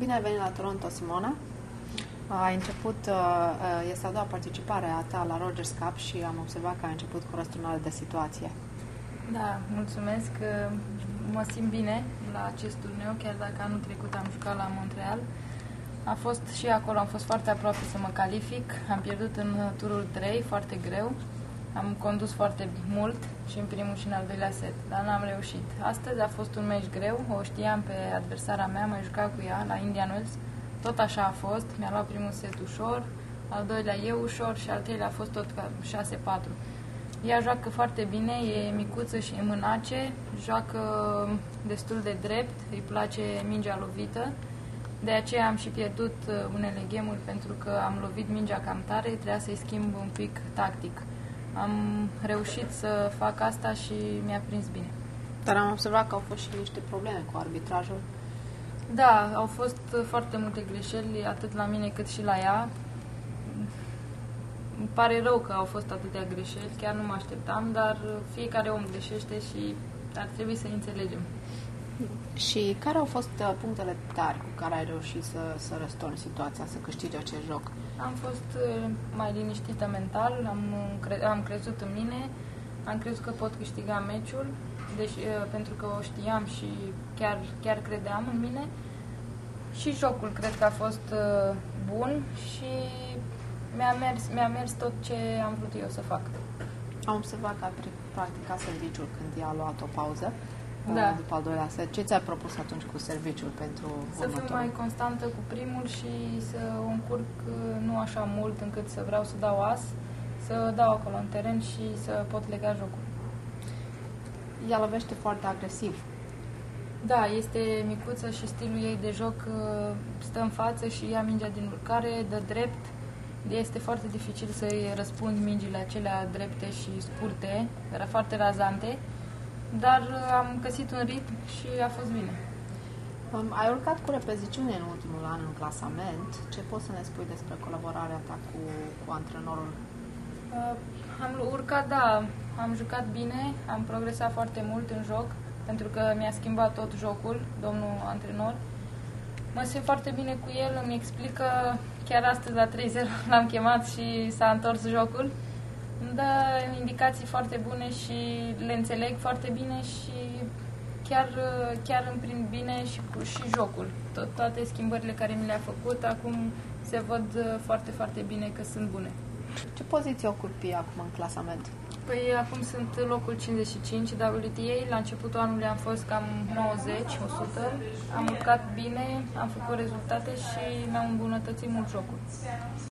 Bine ai venit la Toronto, Simona. Ai început, este a doua participare a ta la Rogers Cup și am observat că ai început cu răsturnare de situație. Da, mulțumesc. Mă simt bine la acest turneu, chiar dacă anul trecut am jucat la Montreal. A fost și acolo, am fost foarte aproape să mă calific. Am pierdut în turul 3, foarte greu. Am condus foarte mult și în primul și în al doilea set, dar n-am reușit. Astăzi a fost un meci greu, o știam pe adversara mea, mai jucat cu ea la Indian Wells. Tot așa a fost, mi-a luat primul set ușor, al doilea eu ușor și al treilea a fost tot 6-4. Ea joacă foarte bine, e micuță și e mânace, joacă destul de drept, îi place mingea lovită. De aceea am și pierdut unele game-uri pentru că am lovit mingea cam tare, trebuia să-i schimb un pic tactic. Am reușit să fac asta și mi-a prins bine. Dar am observat că au fost și niște probleme cu arbitrajul. Da, au fost foarte multe greșeli, atât la mine cât și la ea. Îmi pare rău că au fost atâtea greșeli, chiar nu mă așteptam, dar fiecare om greșește și ar trebui să înțelegem. Și care au fost punctele tari cu care ai reușit să răstorni situația, să câștigi acest joc? Am fost mai liniștită mental, am crezut în mine, am crezut că pot câștiga meciul, deci, pentru că o știam și chiar credeam în mine. Și jocul cred că a fost bun și mi-a mers tot ce am vrut eu să fac. Am observat că ai practicat serviciul când ea a luat o pauză. Da. După al doilea set. Ce ți-ai propus atunci cu serviciul pentru Să fiu mai constantă cu primul și să o încurc nu așa mult încât să vreau să dau as, să dau acolo în teren și să pot lega jocul. Ea lovește foarte agresiv. Da, este micuță și stilul ei de joc stă în față și ia mingea din urcare, dă drept. Este foarte dificil să-i răspund mingile acelea drepte și scurte, era foarte razante. Dar am găsit un ritm și a fost bine. Ai urcat cu repeziciune în ultimul an în clasament. Ce poți să ne spui despre colaborarea ta cu antrenorul? Am urcat, da, am jucat bine, am progresat foarte mult în joc, pentru că mi-a schimbat tot jocul, domnul antrenor. Mă simt foarte bine cu el, îmi explică, chiar astăzi la 3-0 l-am chemat și s-a întors jocul. Îmi dă indicații foarte bune și le înțeleg foarte bine și chiar îmi prind bine și jocul. Toate schimbările care mi le-a făcut, acum se văd foarte, foarte bine că sunt bune. Ce poziție ocupi acum în clasament? Păi acum sunt locul 55 WTA, la începutul anului am fost cam 90, 100, am urcat bine, am făcut rezultate și mi-am îmbunătățit mult jocul.